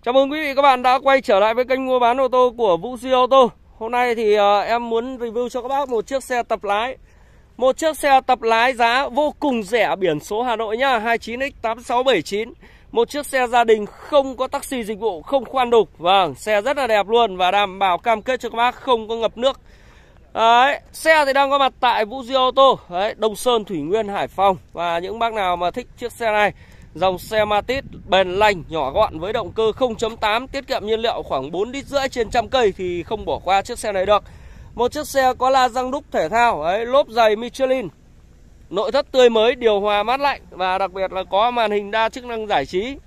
Chào mừng quý vị các bạn đã quay trở lại với kênh mua bán ô tô của Vũ Duy Ô tô. Hôm nay thì em muốn review cho các bác một chiếc xe tập lái. Một chiếc xe tập lái giá vô cùng rẻ, biển số Hà Nội nhá, 29X8679. Một chiếc xe gia đình không có taxi dịch vụ, không khoan đục. Vâng, xe rất là đẹp luôn và đảm bảo cam kết cho các bác không có ngập nước. Đấy, xe thì đang có mặt tại Vũ Duy Ô tô, đấy, Đông Sơn, Thủy Nguyên, Hải Phòng. Và những bác nào mà thích chiếc xe này, dòng xe Matiz bền lành, nhỏ gọn với động cơ 0.8, tiết kiệm nhiên liệu khoảng 4,5 lít trên 100 cây thì không bỏ qua chiếc xe này được. Một chiếc xe có la răng đúc thể thao, đấy, lốp dày Michelin, nội thất tươi mới, điều hòa mát lạnh và đặc biệt là có màn hình đa chức năng giải trí.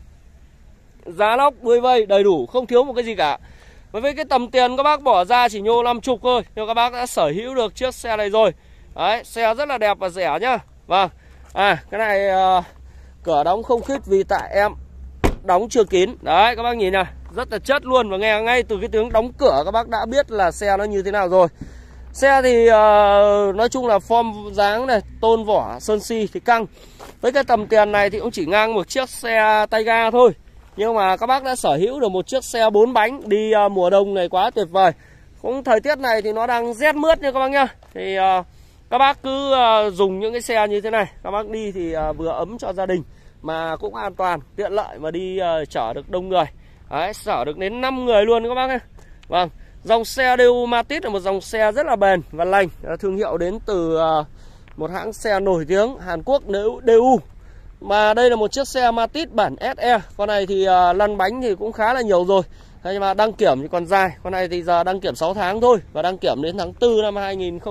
Giá lóc đuôi vây đầy đủ, không thiếu một cái gì cả. Với cái tầm tiền các bác bỏ ra chỉ nhô 50 thôi, nhưng các bác đã sở hữu được chiếc xe này rồi. Đấy, xe rất là đẹp và rẻ nhá. Vâng, cái này cửa đóng không khít vì tại em đóng chưa kín. Đấy, các bác nhìn này, rất là chất luôn. Và nghe ngay từ cái tiếng đóng cửa các bác đã biết là xe nó như thế nào rồi. Xe thì nói chung là form dáng này, tôn vỏ, sơn xi thì căng. Với cái tầm tiền này thì cũng chỉ ngang một chiếc xe tay ga thôi. Nhưng mà các bác đã sở hữu được một chiếc xe 4 bánh đi mùa đông này quá tuyệt vời. Cũng thời tiết này thì nó đang rét mướt nha các bác nhá. Thì các bác cứ dùng những cái xe như thế này, các bác đi thì vừa ấm cho gia đình mà cũng an toàn, tiện lợi mà đi chở được đông người. Đấy, chở được đến 5 người luôn các bác nhé. Vâng, dòng xe DU Matiz là một dòng xe rất là bền và lành, thương hiệu đến từ một hãng xe nổi tiếng Hàn Quốc DU. Mà đây là một chiếc xe Matiz bản SE. Con này thì lăn bánh thì cũng khá là nhiều rồi. Thế nhưng mà đăng kiểm thì còn dài. Con này thì giờ đăng kiểm 6 tháng thôi. Và đăng kiểm đến tháng 4 năm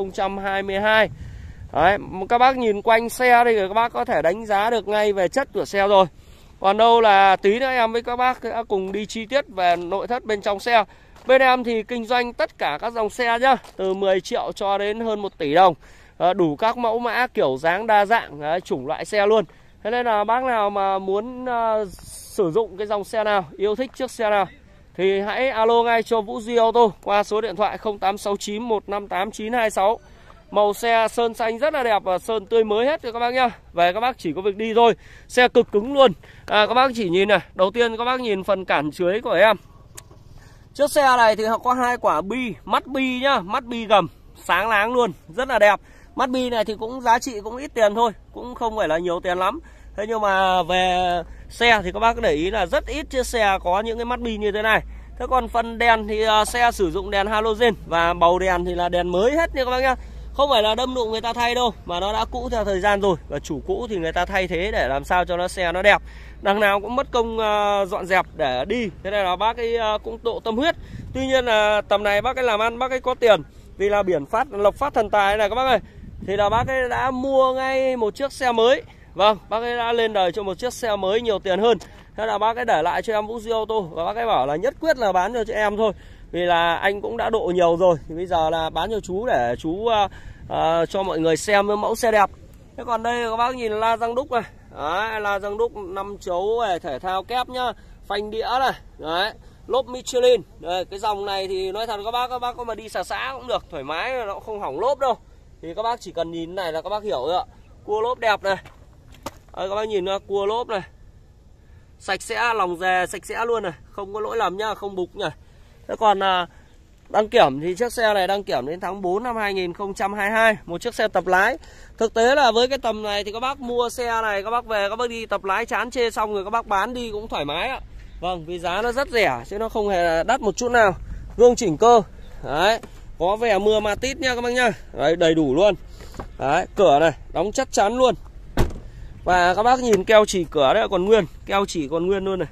2022. Đấy, các bác nhìn quanh xe thì các bác có thể đánh giá được ngay về chất của xe rồi. Còn đâu là tí nữa em với các bác sẽ cùng đi chi tiết về nội thất bên trong xe. Bên em thì kinh doanh tất cả các dòng xe nhá, từ 10 triệu cho đến hơn 1 tỷ đồng. Đủ các mẫu mã kiểu dáng đa dạng, chủng loại xe luôn. Thế nên là bác nào mà muốn sử dụng cái dòng xe nào, yêu thích chiếc xe nào thì hãy alo ngay cho Vũ Duy Ô tô qua số điện thoại 0869 158 926. Màu xe sơn xanh rất là đẹp và sơn tươi mới hết cho các bác nhá. Về các bác chỉ có việc đi thôi. Xe cực cứng luôn. Các bác chỉ nhìn này, đầu tiên các bác nhìn phần cản dưới của em. Chiếc xe này thì họ có 2 quả bi, mắt bi nhá, mắt bi gầm sáng láng luôn, rất là đẹp. Mắt bi này thì cũng giá trị cũng ít tiền thôi, cũng không phải là nhiều tiền lắm. Thế nhưng mà về xe thì các bác để ý là rất ít chiếc xe có những cái mắt bi như thế này. Thế còn phần đèn thì xe sử dụng đèn halogen và bầu đèn thì là đèn mới hết nha các bác nhá. Không phải là đâm đụng người ta thay đâu, mà nó đã cũ theo thời gian rồi. Và chủ cũ thì người ta thay thế để làm sao cho nó xe nó đẹp. Đằng nào cũng mất công dọn dẹp để đi. Thế nên là bác ấy cũng độ tâm huyết. Tuy nhiên là tầm này bác ấy làm ăn, bác ấy có tiền. Vì là biển phát, lộc phát thần tài này các bác ơi. Thì là bác ấy đã mua ngay một chiếc xe mới. Vâng, bác ấy đã lên đời cho một chiếc xe mới nhiều tiền hơn. Thế là bác ấy để lại cho em Vũ Duy Ô tô. Và bác ấy bảo là nhất quyết là bán cho em thôi. Vì là anh cũng đã độ nhiều rồi. Thì bây giờ là bán cho chú để chú cho mọi người xem mẫu xe đẹp. Thế còn đây các bác nhìn la răng đúc này. Đấy, la răng đúc 5 chấu này, thể thao kép nhá. Phanh đĩa này. Đấy, lốp Michelin. Đây, cái dòng này thì nói thật các bác có mà đi xã cũng được, thoải mái, nó không hỏng lốp đâu. Thì các bác chỉ cần nhìn này là các bác hiểu rồi ạ. Cua lốp đẹp này. Đấy, các bác nhìn cua lốp này. Sạch sẽ, lòng dè sạch sẽ luôn này, không có lỗi lầm nhá, không bục nhá. Thế còn đăng kiểm thì chiếc xe này đăng kiểm đến tháng 4 năm 2022. Một chiếc xe tập lái. Thực tế là với cái tầm này thì các bác mua xe này, các bác về các bác đi tập lái chán chê xong rồi các bác bán đi cũng thoải mái ạ. Vâng, vì giá nó rất rẻ chứ nó không hề đắt một chút nào. Gương chỉnh cơ. Đấy, có vẻ mưa Matiz nha các bác nhá. Đấy, đầy đủ luôn. Đấy, cửa này đóng chắc chắn luôn. Và các bác nhìn keo chỉ cửa đấy còn nguyên, keo chỉ còn nguyên luôn này.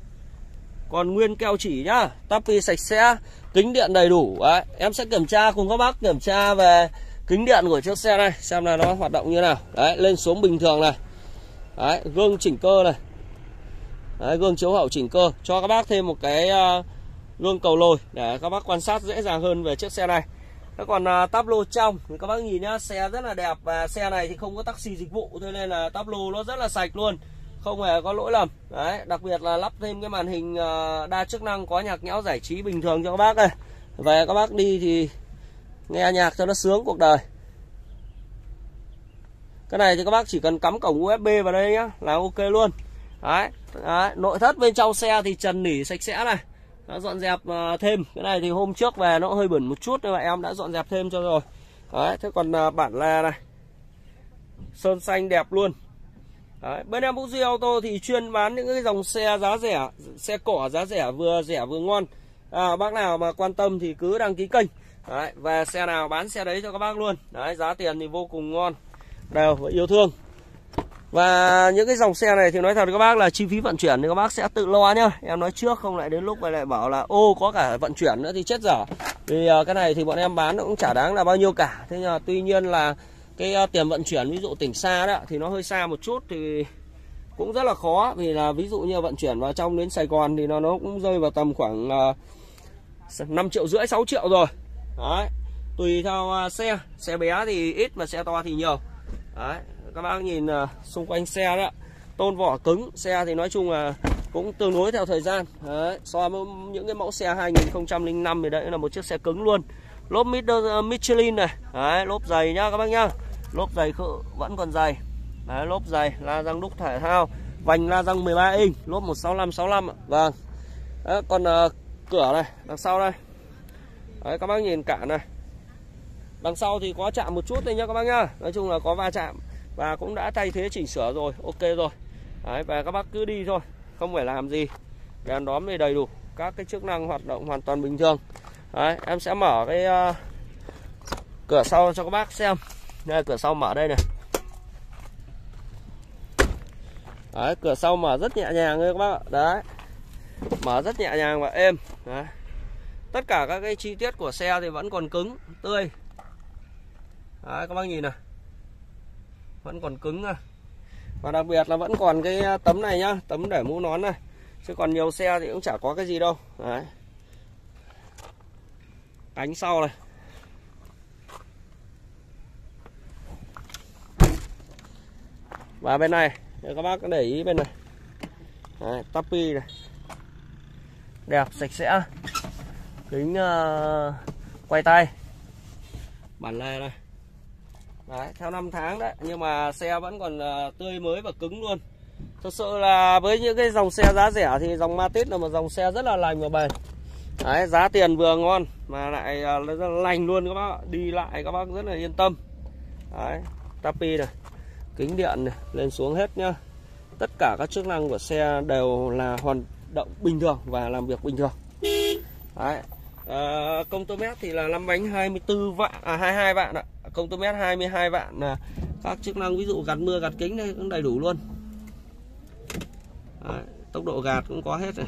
Còn nguyên keo chỉ nhá, tapi sạch sẽ, kính điện đầy đủ. Đấy, em sẽ kiểm tra cùng các bác kiểm tra về kính điện của chiếc xe này xem là nó hoạt động như nào. Đấy, lên xuống bình thường này. Đấy, gương chỉnh cơ này. Đấy, gương chiếu hậu chỉnh cơ, cho các bác thêm một cái gương cầu lồi để các bác quan sát dễ dàng hơn về chiếc xe này. Thế còn táp lô trong thì các bác nhìn nhá, xe rất là đẹp và xe này thì không có taxi dịch vụ, cho nên là táp lô nó rất là sạch luôn, không hề có lỗi lầm. Đấy, đặc biệt là lắp thêm cái màn hình đa chức năng có nhạc nhẽo giải trí bình thường cho các bác này. Về các bác đi thì nghe nhạc cho nó sướng cuộc đời. Cái này thì các bác chỉ cần cắm cổng USB vào đây nhá là ok luôn. Đấy. Nội thất bên trong xe thì trần nỉ sạch sẽ này, đã dọn dẹp thêm. Cái này thì hôm trước về nó hơi bẩn một chút nhưng mà em đã dọn dẹp thêm cho rồi. Đấy, thế còn bản lề này, sơn xanh đẹp luôn. Đấy, bên em Vũ Duy Auto thì chuyên bán những cái dòng xe giá rẻ, xe cỏ giá rẻ vừa ngon. Bác nào mà quan tâm thì cứ đăng ký kênh. Đấy, và xe nào bán xe đấy cho các bác luôn. Đấy, giá tiền thì vô cùng ngon, đều và yêu thương. Và những cái dòng xe này thì nói thật các bác là chi phí vận chuyển thì các bác sẽ tự lo nhá. Em nói trước không lại đến lúc lại bảo là ô có cả vận chuyển nữa thì chết dở. Vì cái này thì bọn em bán nó cũng chả đáng là bao nhiêu cả. Thế nhưng mà tuy nhiên là cái tiền vận chuyển ví dụ tỉnh xa đó thì nó hơi xa một chút thì cũng rất là khó. Vì là ví dụ như vận chuyển vào trong đến Sài Gòn thì nó cũng rơi vào tầm khoảng 5,5 triệu 6 triệu rồi. Đấy, tùy theo xe bé thì ít và xe to thì nhiều. Đấy, các bác nhìn xung quanh xe đó, tôn vỏ cứng, xe thì nói chung là cũng tương đối theo thời gian. Đấy, so với những cái mẫu xe 2005 thì đấy là một chiếc xe cứng luôn. Lốp Michelin này, đấy, lốp dày nhá các bác nhá, lốp dày vẫn còn dày. Đấy, lốp dày, la răng đúc thể thao, vành la răng 13 inch, lốp 165/65. Vâng. Đấy, còn cửa này, đằng sau đây. Đấy, các bác nhìn cản này. Đằng sau thì có chạm một chút thôi nhá các bác nhá. Nói chung là có va chạm và cũng đã thay thế chỉnh sửa rồi, ok rồi. Đấy, và các bác cứ đi thôi, không phải làm gì. Đèn đóm thì đầy đủ, các cái chức năng hoạt động hoàn toàn bình thường. Đấy, em sẽ mở cái cửa sau cho các bác xem. Đây, cửa sau mở đây này. Đấy, cửa sau mở rất nhẹ nhàng thôi các bác ạ. Đấy, mở rất nhẹ nhàng và êm. Đấy, tất cả các cái chi tiết của xe thì vẫn còn cứng, tươi. Đấy, các bác nhìn này, vẫn còn cứng này. Và đặc biệt là vẫn còn cái tấm này nhá, tấm để mũ nón này. Chứ còn nhiều xe thì cũng chả có cái gì đâu. Đấy, cánh sau này. Và bên này các bác để ý bên này. Đấy, tapi này, đẹp sạch sẽ. Kính quay tay, bản lề này. Đấy, theo 5 tháng đấy, nhưng mà xe vẫn còn tươi mới và cứng luôn. Thực sự là với những cái dòng xe giá rẻ thì dòng Matiz là một dòng xe rất là lành và bền. Đấy, giá tiền vừa ngon mà lại rất là lành luôn các bác. Đi lại các bác rất là yên tâm. Đấy, tapi này, kính điện này, lên xuống hết nhá. Tất cả các chức năng của xe đều là hoạt động bình thường và làm việc bình thường. Đấy, công tơ mét thì là 5 bánh 24 vạn, 22 vạn ạ. Công tơ mét 22 vạn. Các chức năng ví dụ gạt mưa, gạt kính đây cũng đầy đủ luôn. Đấy, tốc độ gạt cũng có hết này.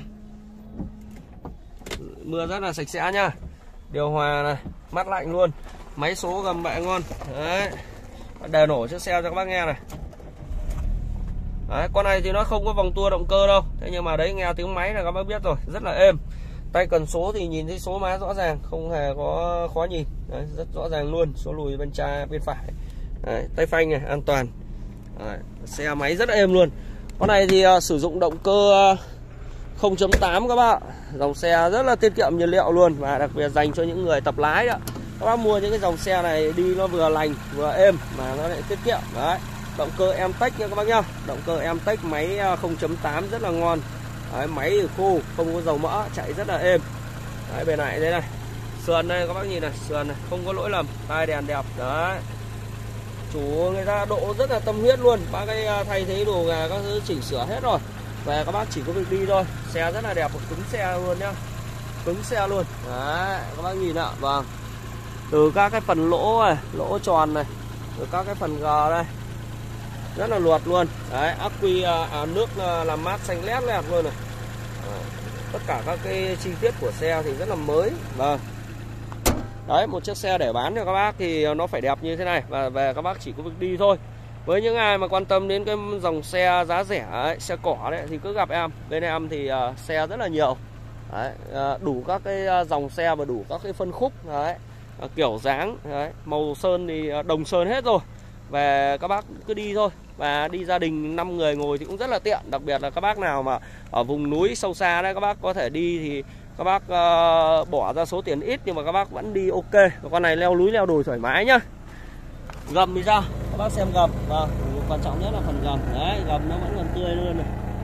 Mưa rất là sạch sẽ nhá. Điều hòa này, mát lạnh luôn. Máy số gầm bệ ngon. Đấy, đề nổ chiếc xe cho các bác nghe này. Đấy, con này thì nó không có vòng tua động cơ đâu. Thế nhưng mà đấy nghe tiếng máy là các bác biết rồi, rất là êm. Tay cần số thì nhìn thấy số má rõ ràng, không hề có khó nhìn. Đấy, rất rõ ràng luôn, số lùi bên trái bên phải. Đấy, tay phanh này an toàn. Đấy, xe máy rất êm luôn. Con này thì sử dụng động cơ 0.8 các bạn. Dòng xe rất là tiết kiệm nhiên liệu luôn. Và đặc biệt dành cho những người tập lái đó. Các bác mua những cái dòng xe này đi nó vừa lành vừa êm mà nó lại tiết kiệm. Đấy, động cơ Emtech nha các bác nhá. Động cơ Emtech máy 0.8 rất là ngon. Đấy, máy thì khô, không có dầu mỡ, chạy rất là êm. Đấy, bên này đây này, sườn đây các bác nhìn này, sườn này không có lỗi lầm, tai đèn đẹp. Đấy, chủ người ta độ rất là tâm huyết luôn. Bác ấy thay thế đồ gà các thứ chỉnh sửa hết rồi. Về các bác chỉ có việc đi thôi. Xe rất là đẹp, cứng xe luôn nhá, cứng xe luôn. Đấy, các bác nhìn ạ. Vâng, từ các cái phần lỗ này, lỗ tròn này, từ các cái phần gờ đây rất là luột luôn. Đấy, ắc quy nước làm mát xanh lét lẹt luôn này. Tất cả các cái chi tiết của xe thì rất là mới. Vâng, đấy, một chiếc xe để bán cho các bác thì nó phải đẹp như thế này. Và về các bác chỉ có việc đi thôi. Với những ai mà quan tâm đến cái dòng xe giá rẻ ấy, xe cỏ đấy thì cứ gặp em. Bên em thì xe rất là nhiều. Đấy, đủ các cái dòng xe và đủ các cái phân khúc. Đấy, kiểu dáng. Đấy, màu sơn thì đồng sơn hết rồi. Về các bác cứ đi thôi. Và đi gia đình 5 người ngồi thì cũng rất là tiện. Đặc biệt là các bác nào mà ở vùng núi sâu xa đấy, các bác có thể đi thì các bác bỏ ra số tiền ít nhưng mà các bác vẫn đi ok. Con này leo núi leo đồi thoải mái nhá. Gầm thì sao? Các bác xem gầm. Vâng, quan trọng nhất là phần gầm. Đấy, gầm nó vẫn còn tươi luôn này.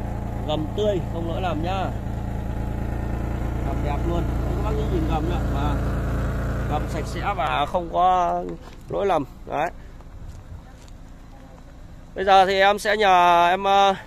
Gầm tươi, không lỗi lầm nhá. Gầm đẹp luôn. Các bác nhớ nhìn gầm nhá. Và gầm sạch sẽ và không có lỗi lầm. Đấy. Bây giờ thì em sẽ nhờ em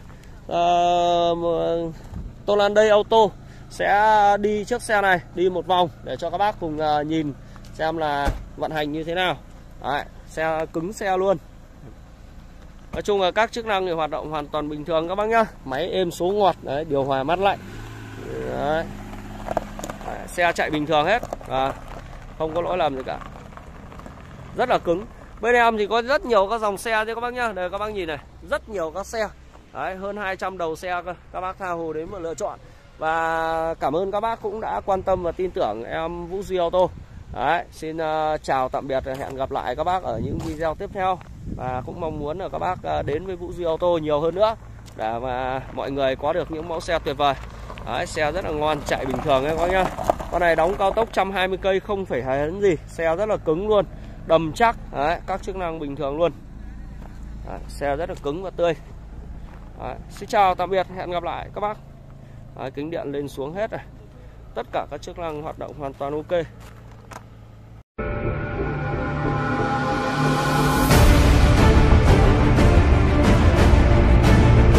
Tolanday Auto sẽ đi chiếc xe này, đi một vòng để cho các bác cùng nhìn xem là vận hành như thế nào. Đấy, xe cứng xe luôn. Nói chung là các chức năng thì hoạt động hoàn toàn bình thường các bác nhá. Máy êm số ngọt, đấy, điều hòa mát lạnh. Đấy. Đấy, xe chạy bình thường hết, không có lỗi lầm gì cả. Rất là cứng. Bên em thì có rất nhiều các dòng xe chứ các bác nhá. Đây các bác nhìn này, rất nhiều các xe. Đấy, hơn 200 đầu xe cơ. Các bác tha hồ đến mà lựa chọn. Và cảm ơn các bác cũng đã quan tâm và tin tưởng em Vũ Duy Auto. Đấy, xin chào tạm biệt và hẹn gặp lại các bác ở những video tiếp theo. Và cũng mong muốn là các bác đến với Vũ Duy Auto nhiều hơn nữa để mà mọi người có được những mẫu xe tuyệt vời. Đấy, xe rất là ngon, chạy bình thường đấy các bác nhá. Con này đóng cao tốc 120 cây không phải hề hấn gì, xe rất là cứng luôn, đầm chắc, đấy, các chức năng bình thường luôn. Đấy, xe rất là cứng và tươi. Đấy, xin chào tạm biệt, hẹn gặp lại các bác. Đấy, kính điện lên xuống hết này, tất cả các chức năng hoạt động hoàn toàn ok.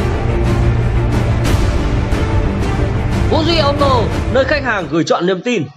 Vũ Duy Auto, nơi khách hàng gửi chọn niềm tin.